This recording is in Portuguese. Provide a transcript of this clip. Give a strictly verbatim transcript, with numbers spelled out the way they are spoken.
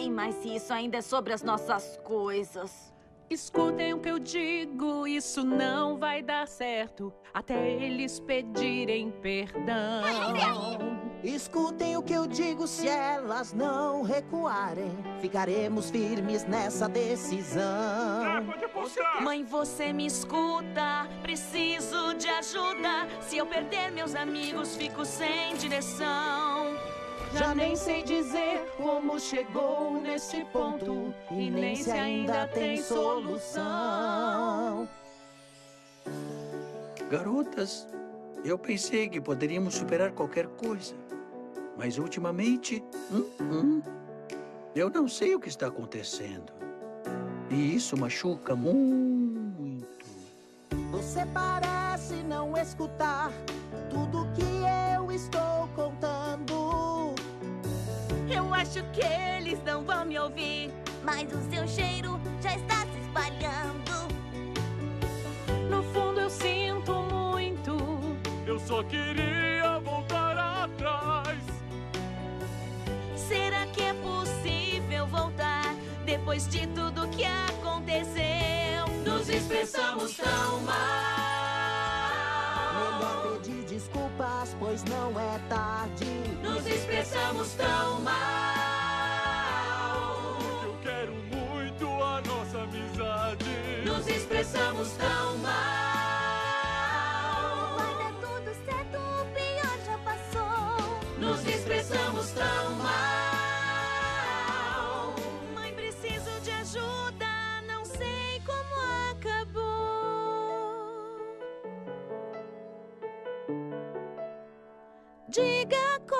sei, mas se isso ainda é sobre as nossas coisas. Escutem o que eu digo, isso não vai dar certo até eles pedirem perdão. Escutem o que eu digo, se elas não recuarem, ficaremos firmes nessa decisão. É, pode apostar. Mãe, você me escuta, preciso de ajuda. Se eu perder meus amigos, fico sem direção. Já nem sei dizer como chegou nesse ponto e nem se ainda tem solução. Garotas, eu pensei que poderíamos superar qualquer coisa. Mas ultimamente, hum, hum, eu não sei o que está acontecendo. E isso machuca muito. Você parece não escutar tudo que eu estou contando. Eu acho que eles não vão me ouvir, Mas o seu cheiro já está se espalhando. No fundo eu sinto muito. Eu só queria voltar atrás. será que é possível voltar depois de tudo que aconteceu? Nos expressamos tão mal. Melhor pedir desculpas, pois não é tarde. Nos expressamos tão mal. Eu quero muito a nossa amizade. Nos expressamos tão mal. Vai dar tudo certo, o pior já passou. Nos expressamos tão mal. Mãe, preciso de ajuda, não sei como acabou. Diga como